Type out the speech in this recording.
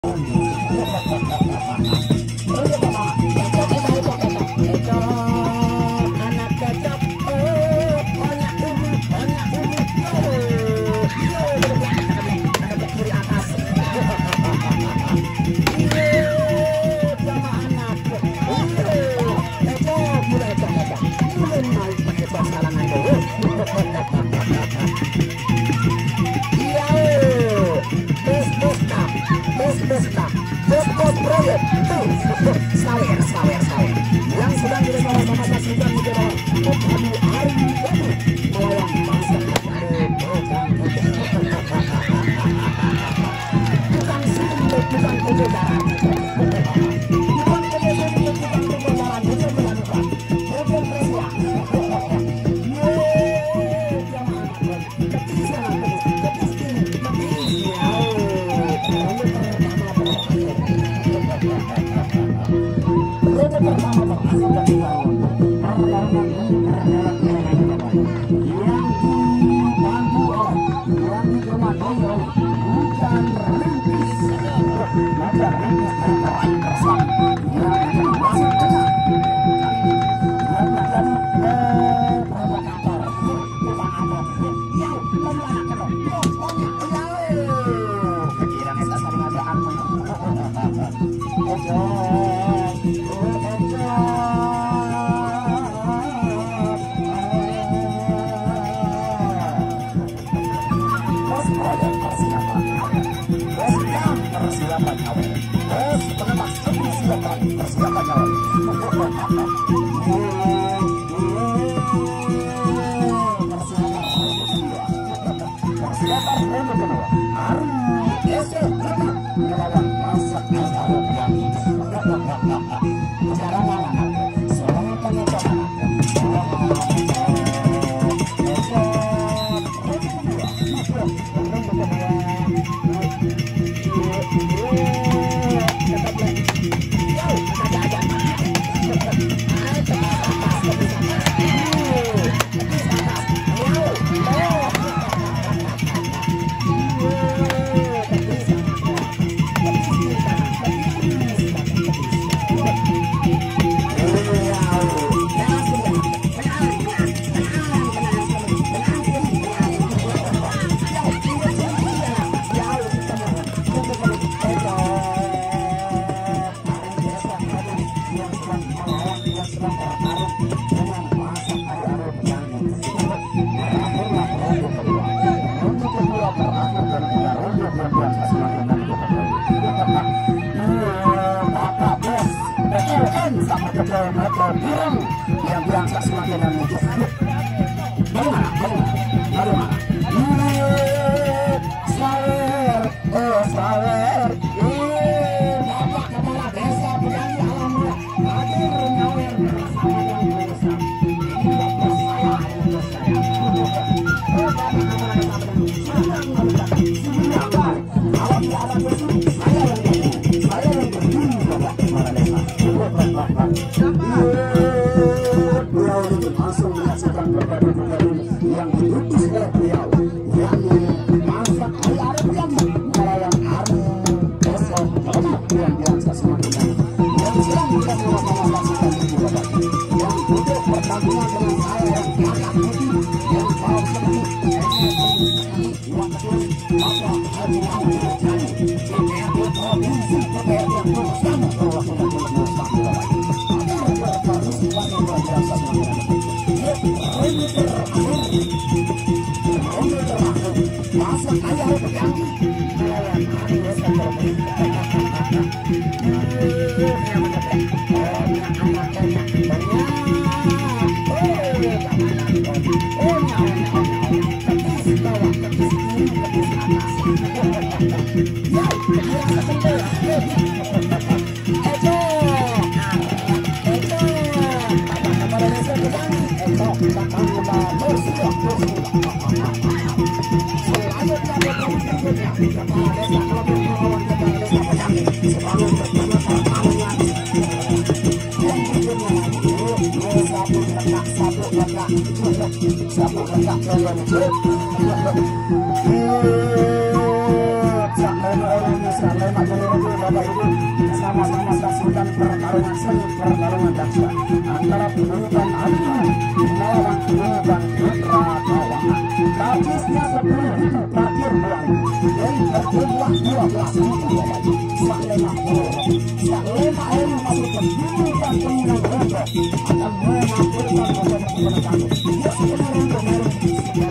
yang sedang bersama-sama saksikan di bawah hari melawan bangsa bukan simbol, bukan kebenaran, bukan kebenaran, bukan melakukan yang berangkat semakin Bapak Kepala Desa Peganti Alam langsung menyaksikan berbagai yang diutus oleh beliau, yakni masak hari yang melawan hari besok yang biasa semakin yang sedang kita sama-sama saksikan di bawah yang duduk bertanggungan dengan saya yang kakak putih yang tahu seperti waktu maka hari yang terjadi DPRD provinsi DPRD bersama masa ayah berjanji melawan hari besok Jangan orang yang Bapak Ibu, sama-sama saksikan pertarungan seni, pertarungan dahsyat antara Paguyuban Agung melawan Paguyuban Putra Kawangan. Karcisnya 10.000, parkir 2.000, dan berjumlah 12.000 Bapak Ibu. Saklema Elu masuk ke Paguyuban Pemenang Rondo akan menampilkan beberapa kemenangan. Dia sebenarnya